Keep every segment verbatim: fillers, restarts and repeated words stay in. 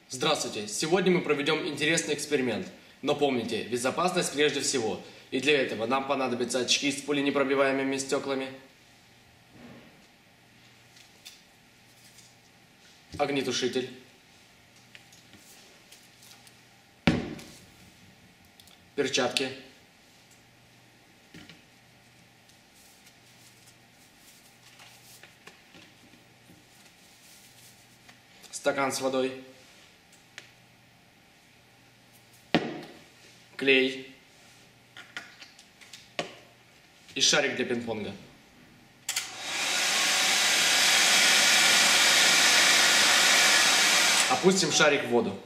Здравствуйте! Сегодня мы проведем интересный эксперимент. Но помните, безопасность прежде всего. И для этого нам понадобятся очки с пуленепробиваемыми стеклами, огнетушитель, перчатки, стакан с водой, клей и шарик для пинг-понга. Опустим шарик в воду.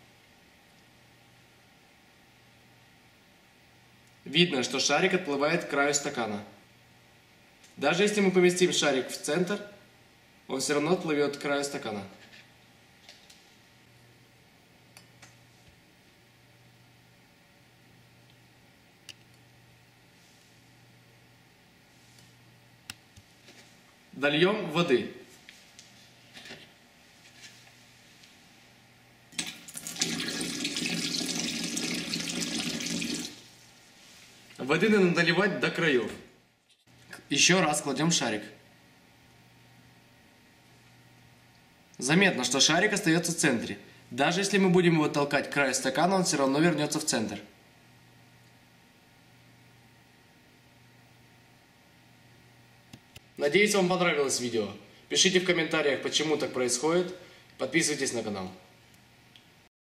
Видно, что шарик отплывает к краю стакана. Даже если мы поместим шарик в центр, он все равно отплывет к краю стакана. Дольем воды. Воды надо наливать до краев. Еще раз кладем шарик. Заметно, что шарик остается в центре. Даже если мы будем его толкать к краю стакана, он все равно вернется в центр. Надеюсь, вам понравилось видео. Пишите в комментариях, почему так происходит. Подписывайтесь на канал.